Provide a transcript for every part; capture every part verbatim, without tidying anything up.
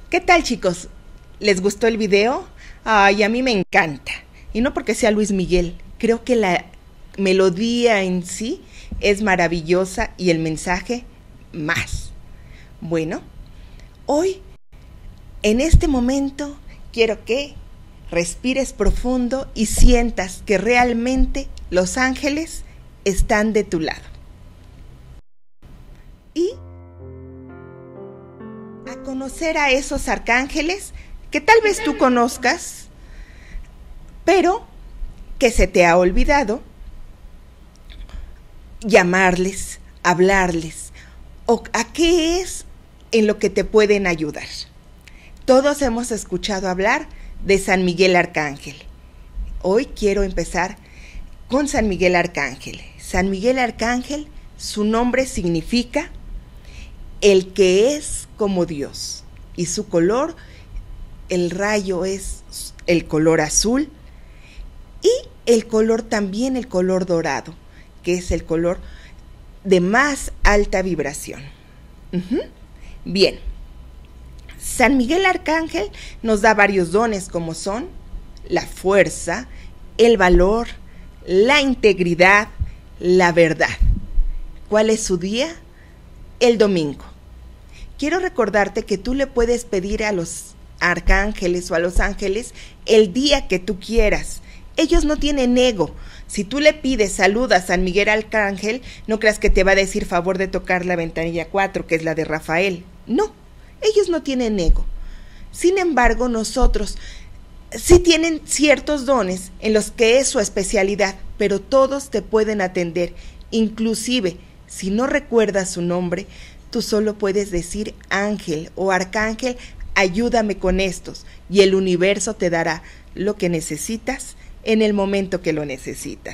¿Qué tal, chicos? ¿Les gustó el video? Ay, a mí me encanta. Y no porque sea Luis Miguel. Creo que la melodía en sí es maravillosa y el mensaje más. Bueno, hoy, en este momento, quiero que respires profundo y sientas que realmente los ángeles están de tu lado. Y a conocer a esos arcángeles que tal vez tú conozcas, pero que se te ha olvidado llamarles, hablarles, o a qué es en lo que te pueden ayudar. Todos hemos escuchado hablar de San Miguel Arcángel. Hoy quiero empezar con San Miguel Arcángel. San Miguel Arcángel, su nombre significa el que es como Dios, y su color, el rayo es el color azul, y el color también el color dorado, que es el color de más alta vibración. Uh-huh. Bien, San Miguel Arcángel nos da varios dones como son la fuerza, el valor, la integridad, la verdad. ¿Cuál es su día? El domingo. Quiero recordarte que tú le puedes pedir a los arcángeles o a los ángeles el día que tú quieras. Ellos no tienen ego. Si tú le pides salud a San Miguel Arcángel, no creas que te va a decir favor de tocar la ventanilla cuatro, que es la de Rafael. No, ellos no tienen ego. Sin embargo, nosotros sí tienen ciertos dones en los que es su especialidad, pero todos te pueden atender. Inclusive, si no recuerdas su nombre, tú solo puedes decir ángel o arcángel, ayúdame con estos, y el universo te dará lo que necesitas en el momento que lo necesitas.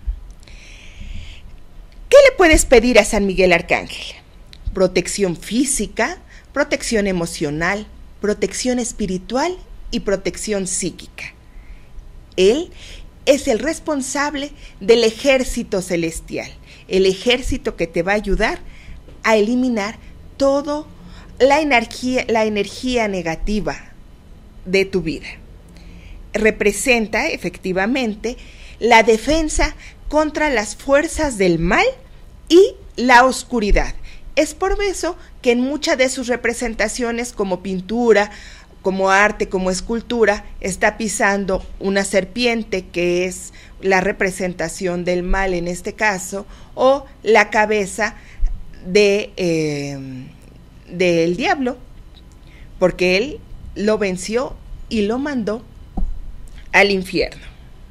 ¿Qué le puedes pedir a San Miguel Arcángel? Protección física, protección emocional, protección espiritual y protección psíquica. Él es el responsable del ejército celestial, el ejército que te va a ayudar a eliminar todo la energía, la energía negativa de tu vida. Representa efectivamente la defensa contra las fuerzas del mal y la oscuridad. Es por eso que en muchas de sus representaciones, como pintura, como arte, como escultura, está pisando una serpiente, que es la representación del mal en este caso, o la cabeza de eh, del diablo, porque él lo venció y lo mandó al infierno.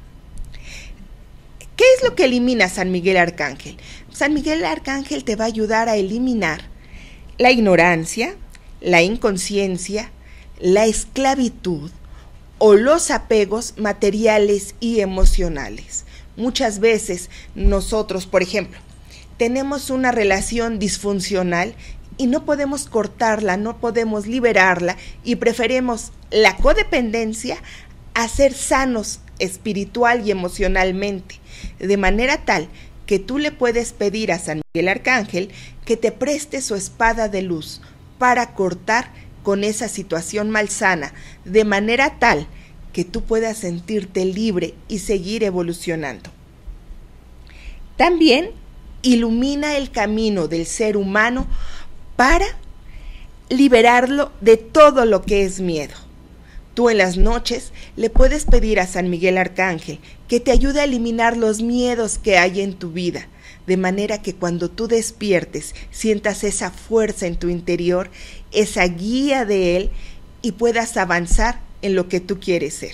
¿Qué es lo que elimina San Miguel Arcángel? San Miguel Arcángel te va a ayudar a eliminar la ignorancia, la inconsciencia, la esclavitud o los apegos materiales y emocionales. Muchas veces nosotros, por ejemplo, tenemos una relación disfuncional y no podemos cortarla, no podemos liberarla, y preferimos la codependencia a ser sanos espiritual y emocionalmente, de manera tal que tú le puedes pedir a San Miguel Arcángel que te preste su espada de luz para cortar con esa situación malsana, de manera tal que tú puedas sentirte libre y seguir evolucionando. También ilumina el camino del ser humano para liberarlo de todo lo que es miedo. Tú en las noches le puedes pedir a San Miguel Arcángel que te ayude a eliminar los miedos que hay en tu vida, de manera que cuando tú despiertes sientas esa fuerza en tu interior, esa guía de él, y puedas avanzar en lo que tú quieres ser.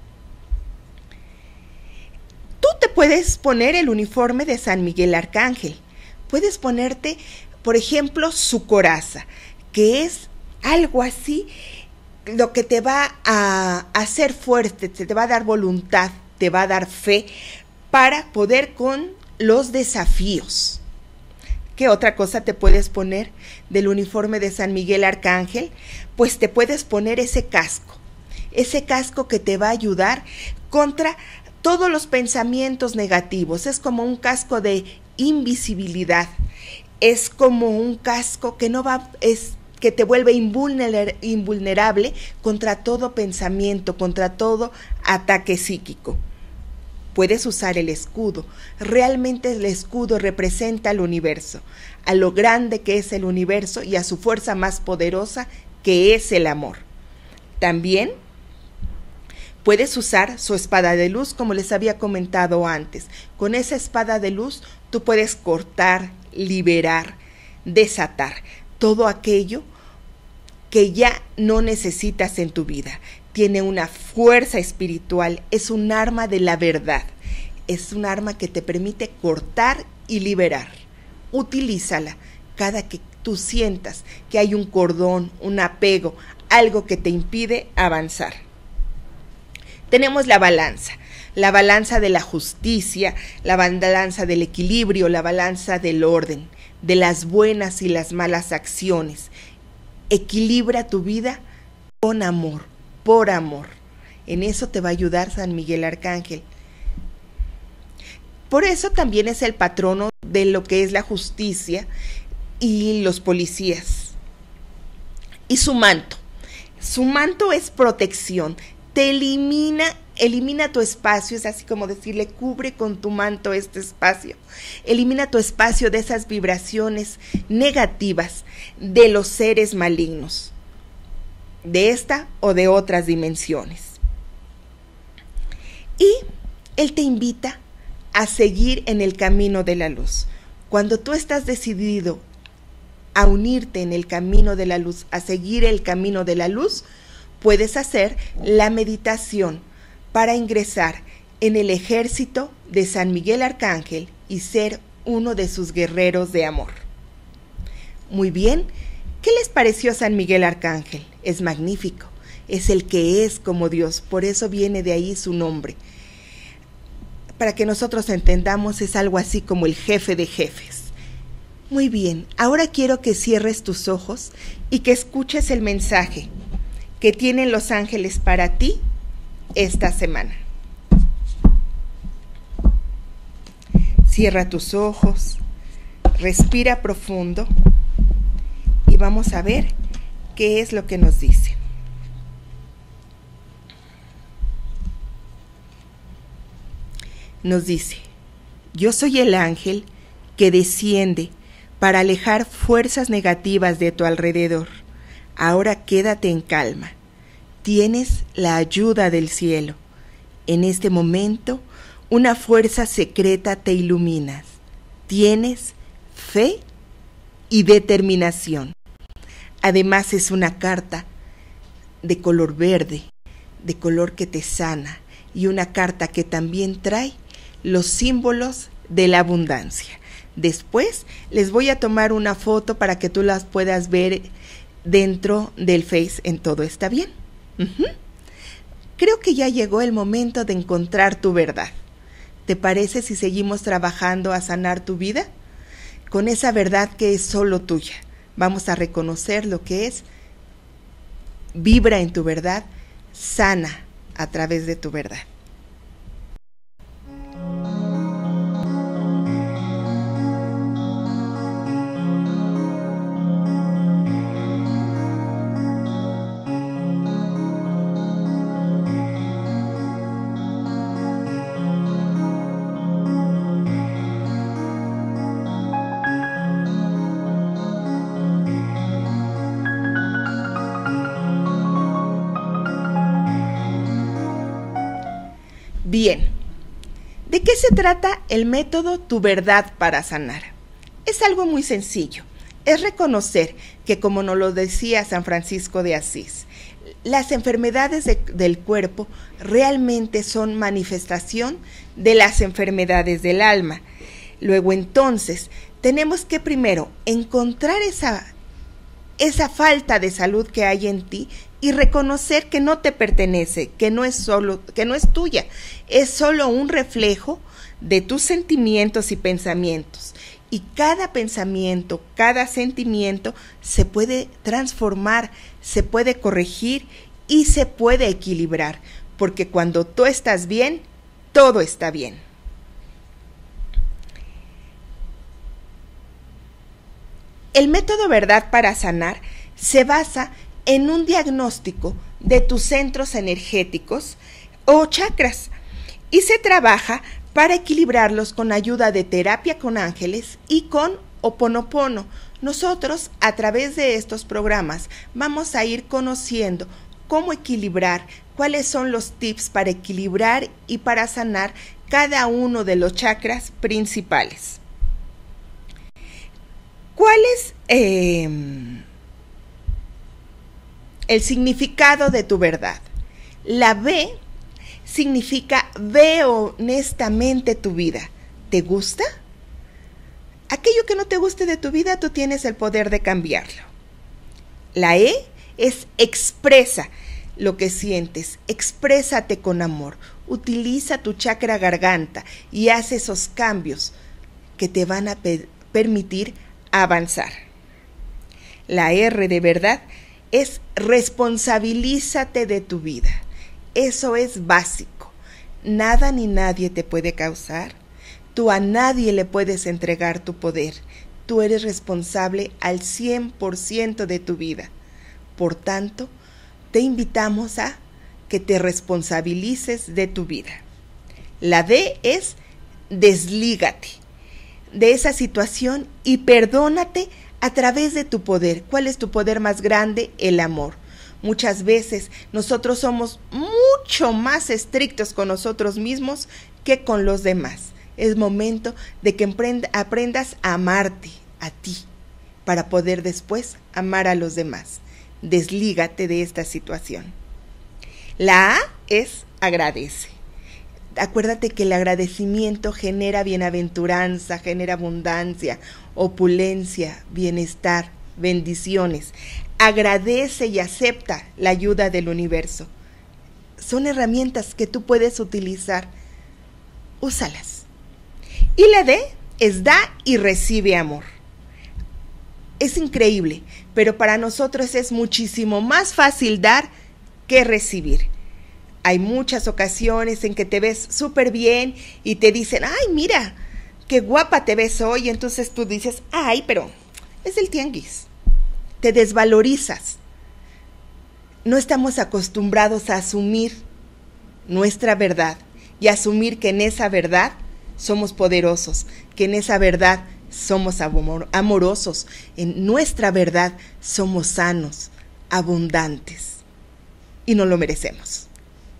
Tú te puedes poner el uniforme de San Miguel Arcángel. Puedes ponerte, por ejemplo, su coraza, que es algo así, lo que te va a hacer fuerte, te va a dar voluntad, te va a dar fe para poder con los desafíos. ¿Qué otra cosa te puedes poner del uniforme de San Miguel Arcángel? Pues te puedes poner ese casco, ese casco que te va a ayudar contra todos los pensamientos negativos. Es como un casco de invisibilidad, es como un casco que no va, es que te vuelve invulner- invulnerable contra todo pensamiento, contra todo ataque psíquico. Puedes usar el escudo. Realmente el escudo representa al universo, a lo grande que es el universo y a su fuerza más poderosa, que es el amor. También puedes usar su espada de luz, como les había comentado antes. Con esa espada de luz tú puedes cortar, liberar, desatar todo aquello que ya no necesitas en tu vida. Tiene una fuerza espiritual, es un arma de la verdad. Es un arma que te permite cortar y liberar. Utilízala cada que tú sientas que hay un cordón, un apego, algo que te impide avanzar. Tenemos la balanza, la balanza de la justicia, la balanza del equilibrio, la balanza del orden, de las buenas y las malas acciones. Equilibra tu vida con amor, por amor. En eso te va a ayudar San Miguel Arcángel. Por eso también es el patrono de lo que es la justicia y los policías. Y su manto. Su manto es protección. Te elimina, elimina tu espacio, es así como decirle, cubre con tu manto este espacio. Elimina tu espacio de esas vibraciones negativas de los seres malignos, de esta o de otras dimensiones. Y él te invita a seguir en el camino de la luz. Cuando tú estás decidido a unirte en el camino de la luz, a seguir el camino de la luz, puedes hacer la meditación para ingresar en el ejército de San Miguel Arcángel y ser uno de sus guerreros de amor. Muy bien, ¿qué les pareció San Miguel Arcángel? Es magnífico, es el que es como Dios, por eso viene de ahí su nombre. Para que nosotros entendamos, es algo así como el jefe de jefes. Muy bien, ahora quiero que cierres tus ojos y que escuches el mensaje que tienen los ángeles para ti esta semana. Cierra tus ojos, respira profundo y vamos a ver qué es lo que nos dice. Nos dice: yo soy el ángel que desciende para alejar fuerzas negativas de tu alrededor. Ahora quédate en calma. Tienes la ayuda del cielo. En este momento, una fuerza secreta te ilumina. Tienes fe y determinación. Además, es una carta de color verde, de color que te sana, y una carta que también trae los símbolos de la abundancia. Después les voy a tomar una foto para que tú las puedas ver dentro del Face en Todo Está Bien. Uh-huh. Creo que ya llegó el momento de encontrar tu verdad. ¿Te parece si seguimos trabajando a sanar tu vida? Con esa verdad que es solo tuya. Vamos a reconocer lo que es. Vibra en tu verdad, sana a través de tu verdad. Bien, ¿de qué se trata el método Tu Verdad para Sanar? Es algo muy sencillo, es reconocer que, como nos lo decía San Francisco de Asís, las enfermedades de, del cuerpo realmente son manifestación de las enfermedades del alma. Luego entonces tenemos que primero encontrar esa, esa falta de salud que hay en ti y reconocer que no te pertenece, que no es solo, que no es tuya, es solo un reflejo de tus sentimientos y pensamientos. Y cada pensamiento, cada sentimiento se puede transformar, se puede corregir y se puede equilibrar, porque cuando tú estás bien, todo está bien. El método Verdad para Sanar se basa en un diagnóstico de tus centros energéticos o chakras y se trabaja para equilibrarlos con ayuda de terapia con ángeles y con Ho'oponopono. Nosotros, a través de estos programas, vamos a ir conociendo cómo equilibrar, cuáles son los tips para equilibrar y para sanar cada uno de los chakras principales. ¿Cuál es eh, el significado de tu verdad? La B significa ve honestamente tu vida. ¿Te gusta? Aquello que no te guste de tu vida, tú tienes el poder de cambiarlo. La E es expresa lo que sientes, exprésate con amor, utiliza tu chakra garganta y haz esos cambios que te van a pe- permitir avanzar. La R de verdad es responsabilízate de tu vida. Eso es básico. Nada ni nadie te puede causar. Tú a nadie le puedes entregar tu poder. Tú eres responsable al cien por ciento de tu vida. Por tanto, te invitamos a que te responsabilices de tu vida. La D es deslígate de esa situación y perdónate a través de tu poder. ¿Cuál es tu poder más grande? El amor. Muchas veces nosotros somos mucho más estrictos con nosotros mismos que con los demás. Es momento de que aprendas a amarte a ti para poder después amar a los demás. Deslígate de esta situación. La A es agradece. Acuérdate que el agradecimiento genera bienaventuranza, genera abundancia, opulencia, bienestar, bendiciones. Agradece y acepta la ayuda del universo. Son herramientas que tú puedes utilizar. Úsalas. Y la D es da y recibe amor. Es increíble, pero para nosotros es muchísimo más fácil dar que recibir. Hay muchas ocasiones en que te ves súper bien y te dicen, ay, mira, qué guapa te ves hoy. Entonces tú dices, ay, pero es el tianguis. Te desvalorizas. No estamos acostumbrados a asumir nuestra verdad y asumir que en esa verdad somos poderosos, que en esa verdad somos amor- amorosos, en nuestra verdad somos sanos, abundantes y no lo merecemos.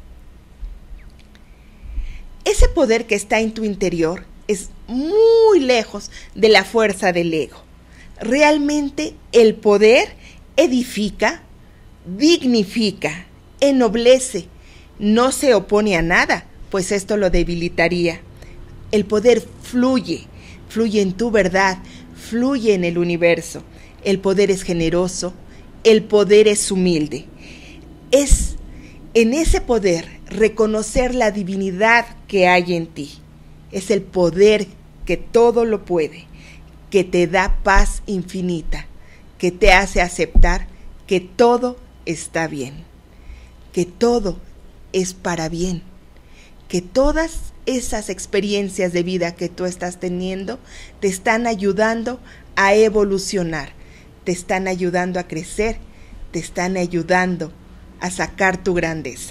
Ese poder que está en tu interior es muy lejos de la fuerza del ego. Realmente el poder edifica, dignifica, ennoblece, no se opone a nada, pues esto lo debilitaría. El poder fluye, fluye en tu verdad, fluye en el universo. El poder es generoso, el poder es humilde. Es en ese poder reconocer la divinidad que hay en ti. Es el poder que todo lo puede, que te da paz infinita, que te hace aceptar que todo está bien, que todo es para bien, que todas esas experiencias de vida que tú estás teniendo te están ayudando a evolucionar, te están ayudando a crecer, te están ayudando a sacar tu grandeza.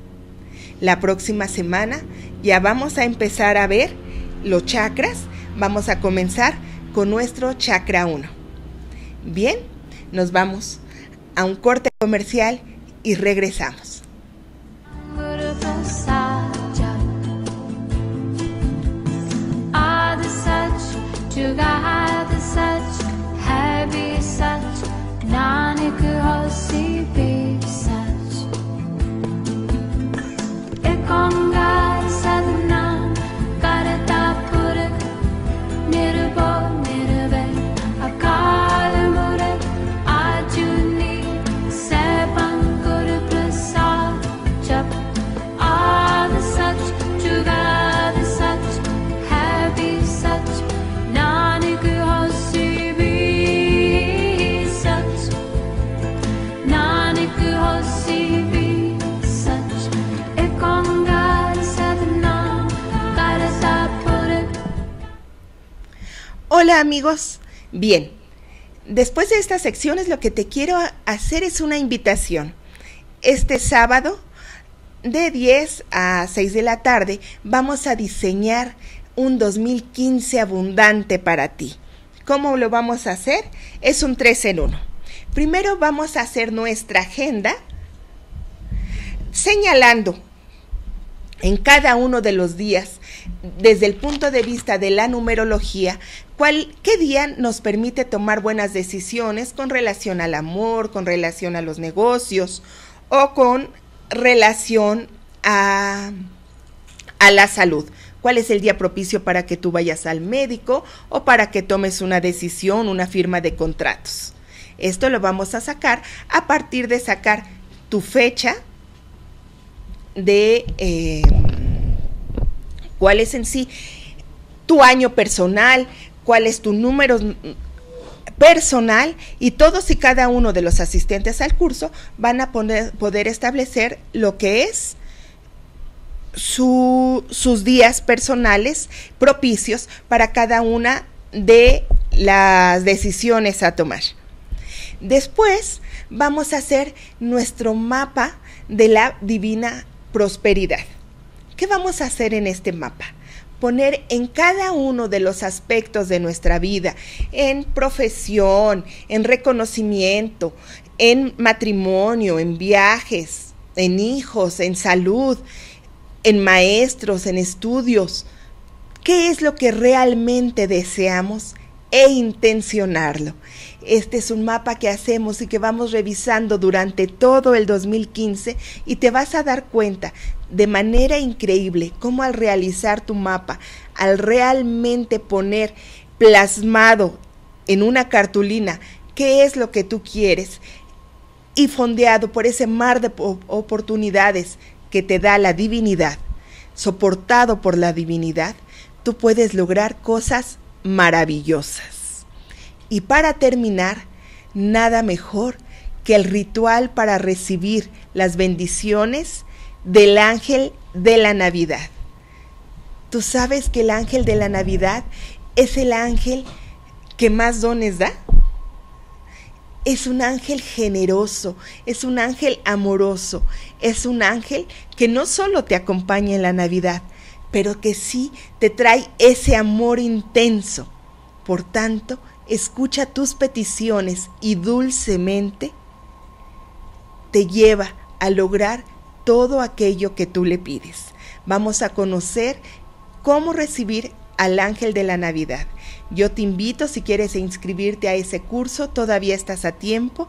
La próxima semana ya vamos a empezar a ver los chakras. Vamos a comenzar con nuestro chakra uno. Bien, nos vamos a un corte comercial y regresamos. Hola amigos, bien, Después de estas secciones, lo que te quiero hacer es una invitación. Este sábado, de diez a seis de la tarde, vamos a diseñar un dos mil quince abundante para ti. ¿Cómo lo vamos a hacer? Es un tres en uno. Primero vamos a hacer nuestra agenda, señalando en cada uno de los días, desde el punto de vista de la numerología, cuál, qué día nos permite tomar buenas decisiones con relación al amor, con relación a los negocios o con relación a, a la salud. ¿Cuál es el día propicio para que tú vayas al médico o para que tomes una decisión, una firma de contratos? Esto lo vamos a sacar a partir de sacar tu fecha de eh, cuál es en sí tu año personal, cuál es tu número personal, y todos y cada uno de los asistentes al curso van a poner, poder establecer lo que es su, sus días personales propicios para cada una de las decisiones a tomar. Después vamos a hacer nuestro mapa de la divina prosperidad. ¿Qué vamos a hacer en este mapa? Poner en cada uno de los aspectos de nuestra vida, en profesión, en reconocimiento, en matrimonio, en viajes, en hijos, en salud, en maestros, en estudios, qué es lo que realmente deseamos e intencionarlo. Este es un mapa que hacemos y que vamos revisando durante todo el dos mil quince, y te vas a dar cuenta de manera increíble cómo al realizar tu mapa, al realmente poner plasmado en una cartulina qué es lo que tú quieres y fondeado por ese mar de oportunidades que te da la divinidad, soportado por la divinidad, tú puedes lograr cosas maravillosas. Y para terminar, nada mejor que el ritual para recibir las bendiciones del ángel de la Navidad. ¿Tú sabes que el ángel de la Navidad es el ángel que más dones da? Es un ángel generoso, es un ángel amoroso, es un ángel que no solo te acompaña en la Navidad, pero que sí te trae ese amor intenso. Por tanto, escucha tus peticiones y dulcemente te lleva a lograr todo aquello que tú le pides. Vamos a conocer cómo recibir al ángel de la Navidad. Yo te invito, si quieres inscribirte a ese curso, todavía estás a tiempo.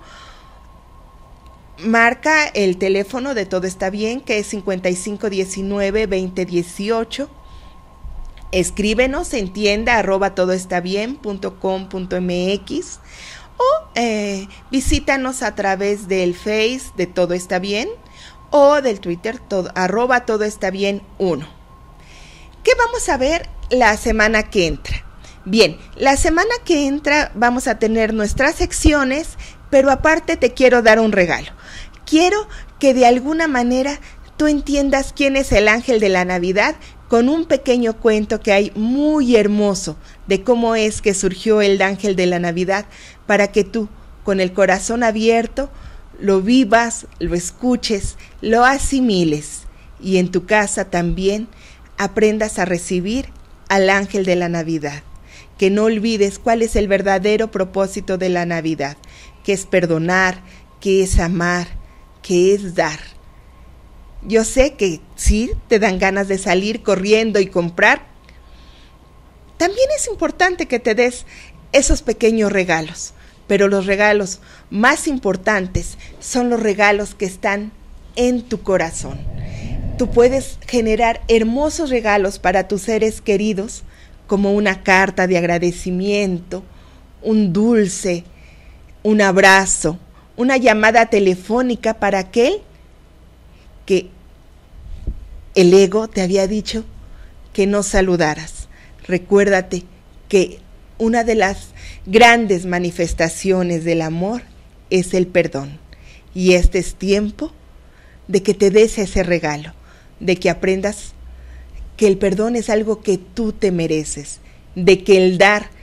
Marca el teléfono de Todo Está Bien, que es cincuenta y cinco diecinueve veinte dieciocho. Escríbenos en tienda arroba todoestabien punto com punto mx o eh, visítanos a través del Face de Todo Está Bien o del Twitter todo, arroba Todo Está Bien uno. ¿Qué vamos a ver la semana que entra? Bien, la semana que entra vamos a tener nuestras secciones, pero aparte te quiero dar un regalo. Quiero que de alguna manera tú entiendas quién es el ángel de la Navidad, con un pequeño cuento que hay muy hermoso de cómo es que surgió el ángel de la Navidad, para que tú, con el corazón abierto, lo vivas, lo escuches, lo asimiles, y en tu casa también aprendas a recibir al ángel de la Navidad. Que no olvides cuál es el verdadero propósito de la Navidad, que es perdonar, que es amar, que es dar. Yo sé que sí, te dan ganas de salir corriendo y comprar. También es importante que te des esos pequeños regalos, pero los regalos más importantes son los regalos que están en tu corazón. Tú puedes generar hermosos regalos para tus seres queridos, como una carta de agradecimiento, un dulce, un abrazo, una llamada telefónica para aquel que el ego te había dicho que no saludaras. Recuérdate que una de las grandes manifestaciones del amor es el perdón. Y este es tiempo de que te des ese regalo, de que aprendas que el perdón es algo que tú te mereces, de que el dar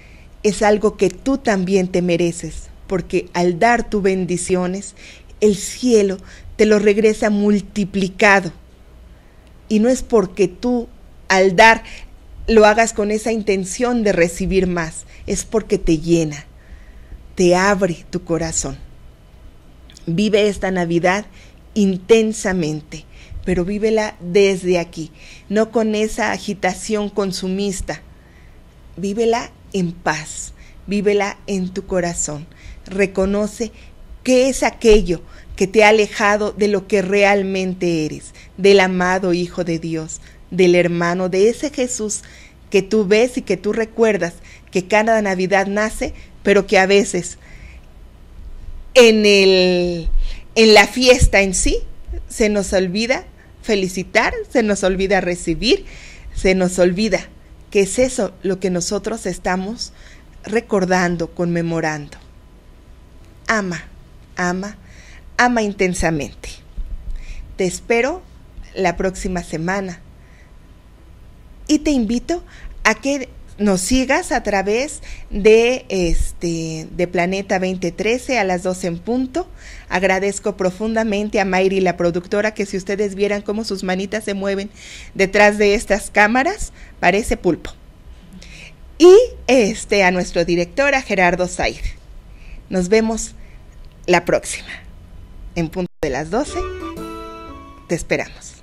es algo que tú también te mereces, porque al dar tus bendiciones, el cielo te lo regresa multiplicado. Y no es porque tú al dar lo hagas con esa intención de recibir más, es porque te llena, te abre tu corazón. Vive esta Navidad intensamente, pero vívela desde aquí, no con esa agitación consumista. Vívela en paz, vívela en tu corazón. Reconoce qué es aquello que te ha alejado de lo que realmente eres, del amado Hijo de Dios, del hermano, de ese Jesús que tú ves y que tú recuerdas que cada Navidad nace, pero que a veces en, el, en la fiesta en sí se nos olvida felicitar, se nos olvida recibir, se nos olvida que es eso lo que nosotros estamos recordando, conmemorando. Ama, ama, ama intensamente. Te espero la próxima semana y te invito a que nos sigas a través de este de Planeta veinte trece a las doce en punto. Agradezco profundamente a Mayri, la productora, que si ustedes vieran cómo sus manitas se mueven detrás de estas cámaras, parece pulpo. Y este a nuestro director, a Gerardo Said. Nos vemos la próxima, en punto de las doce. Te esperamos.